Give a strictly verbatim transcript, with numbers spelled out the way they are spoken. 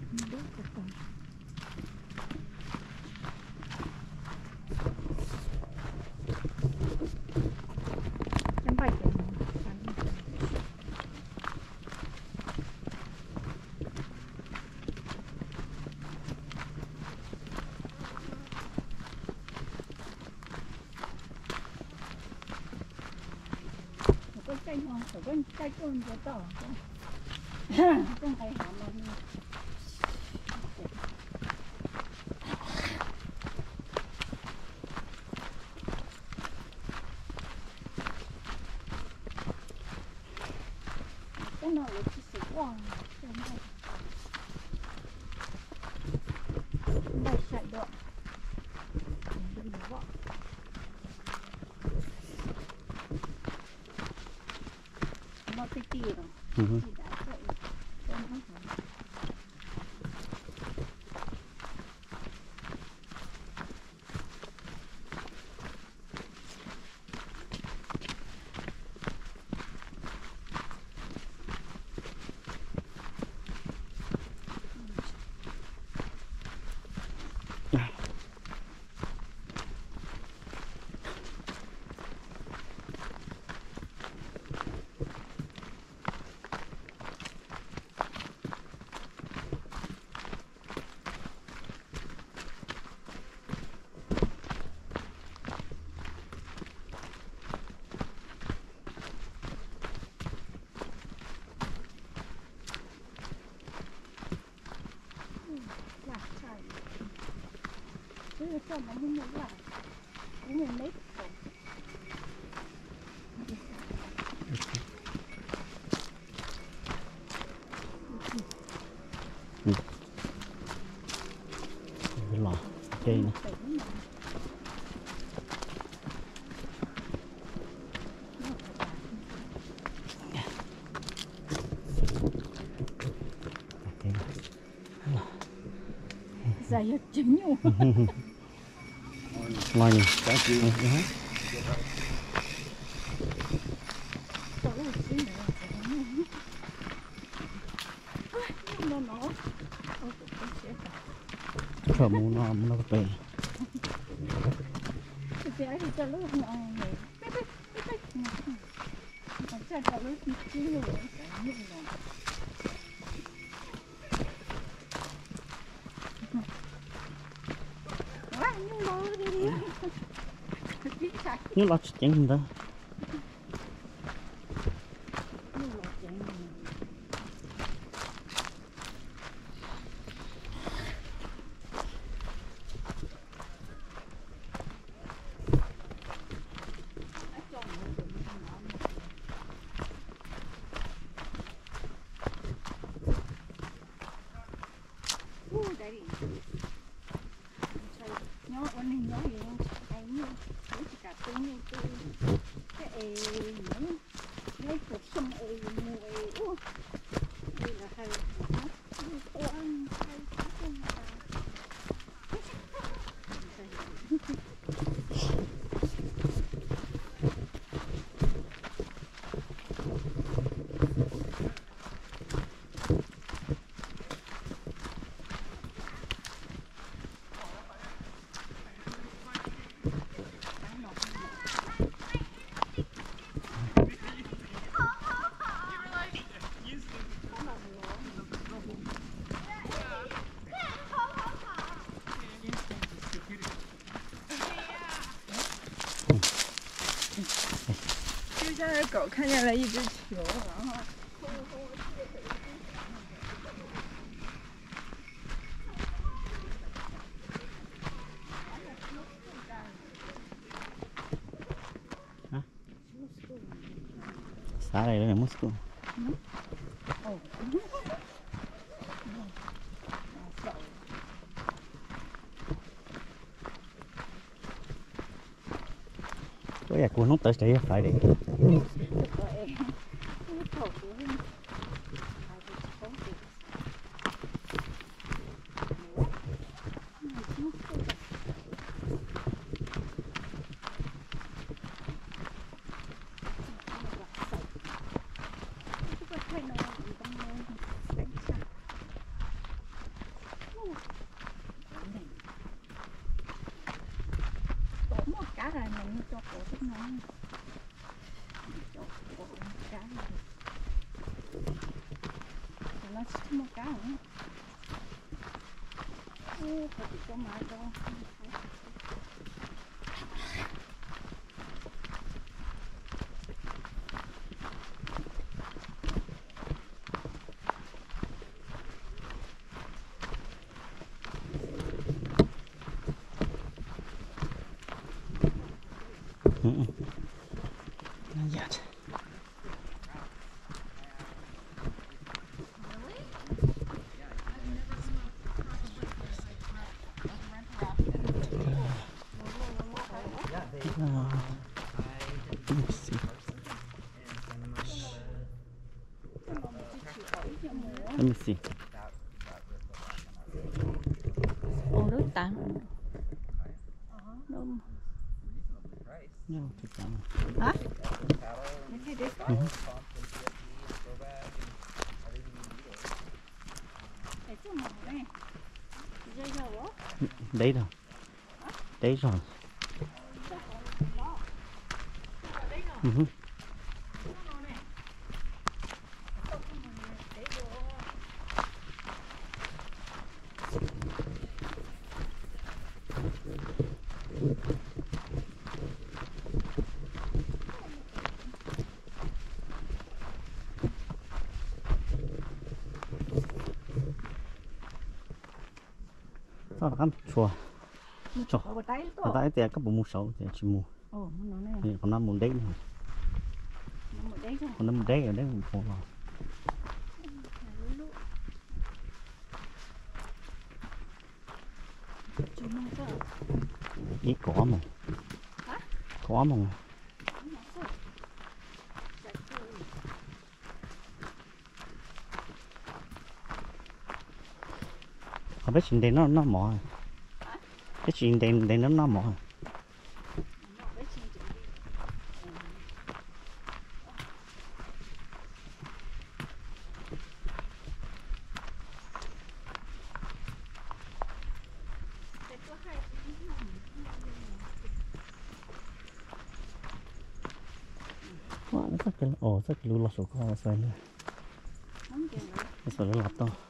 cây hoa, cây cây con rất to, con hay hả mà cái nào là chỉ số quang, cái này đây sải độ, đừng bỏ. Nó tê tê rồi. Ừ. Sao mà không muốn lại cũng mình mấy rồi. Ừ. Cái lò cây này. Dài hết chín nhau. Ngon nhỉ? Thank you. Uh-huh. Khờ mu nó nó có bể. Cái thì cho lúc nào này. Còn cho cho lúc chín rồi sẽ như vậy. Nó lọt chén đó. Nhớ con này nhớ gì không? Anh nhớ chỉ cả tiếng như tôi cái ê nhớ lấy cuộc sống ê mua ê ô đây là hay nó tôi ăn hay không现在狗看见了一只球，然后 xã này là Moscow. Có nhà của nó tới chạy phải đi. nó cho cổ rất ngon. Cho cổ cá này. Rồi nó xích một cá nữa. Ô, phải chỉ cho má cho. Ừ. Not yet. Uh, let me see. Let me see. Ô, nước tặng. Đúng. No, take that one. Hả? Mhm. Để cho màu này. Dây dầu á. Đấy rồi. Đấy rồi. Mhm. Sao là chùa chùa Ở tay ở to. tại thì các bộ mua sầu thì chỉ mua Ồ, nó này. thì còn năm muốn đấy nữa Nó ở đây rồi. còn năm đấy ở đấy một phố vào Chúng nó có. ít có mà Hả? có mà không biết chuyện đây nó nó mỏ cái chuyện đây đây nó nó mỏ nó rất cái ồ rất cái lúa lọt xuống qua xoay nữa xoay lọt to